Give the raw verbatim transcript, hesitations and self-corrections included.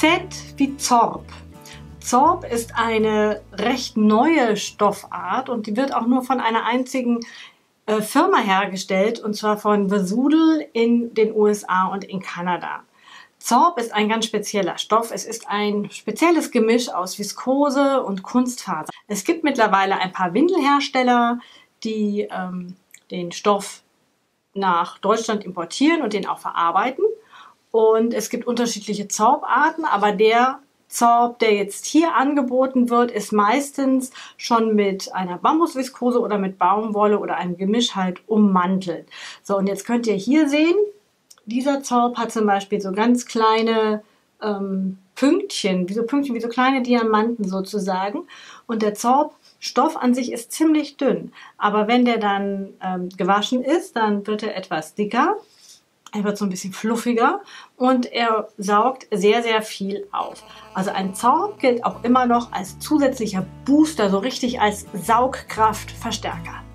Z wie Zorb. Zorb ist eine recht neue Stoffart und die wird auch nur von einer einzigen äh, Firma hergestellt, und zwar von Vesudel in den U S A und in Kanada. Zorb ist ein ganz spezieller Stoff. Es ist ein spezielles Gemisch aus Viskose und Kunstfaser. Es gibt mittlerweile ein paar Windelhersteller, die ähm, den Stoff nach Deutschland importieren und den auch verarbeiten. Und es gibt unterschiedliche Zorbarten, aber der Zorb, der jetzt hier angeboten wird, ist meistens schon mit einer Bambusviskose oder mit Baumwolle oder einem Gemisch halt ummantelt. So, und jetzt könnt ihr hier sehen, dieser Zorb hat zum Beispiel so ganz kleine ähm, Pünktchen, wie so Pünktchen, wie so kleine Diamanten sozusagen. Und der Zorbstoff an sich ist ziemlich dünn. Aber wenn der dann ähm, gewaschen ist, dann wird er etwas dicker. Er wird so ein bisschen fluffiger und er saugt sehr, sehr viel auf. Also ein Zorb gilt auch immer noch als zusätzlicher Booster, so richtig als Saugkraftverstärker.